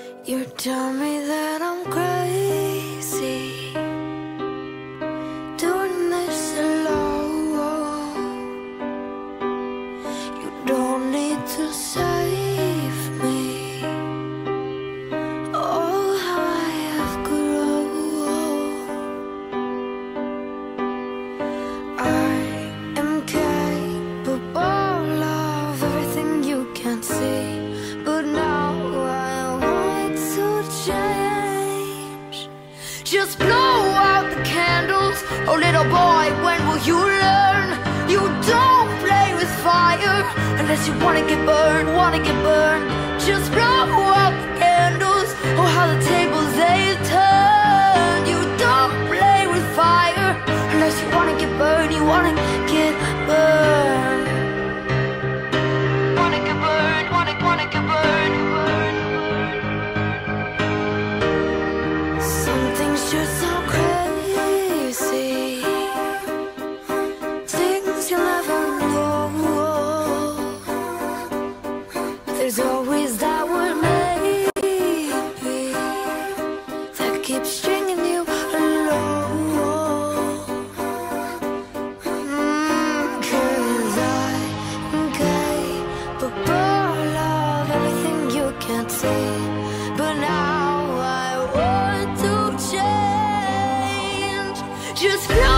You tell me that I'm crazy, doing this alone. You don't need to save me. Oh, how I have grown. I am capable of everything you can't see, but now I want to change. Just blow out the candles. Oh little boy, when will you learn? You don't play with fire unless you wanna get burned, wanna get burned. Just blow out the candles. Oh how the tables they turn. You don't play with fire unless you wanna get burned, you wanna get burned. Wanna get burned, wanna get burned, burned. Some things just sound crazy, things you'll never know. There's always that word maybe that keeps stringing you along. 'Cause I'm capable of everything you can't see, but now I want to change. Just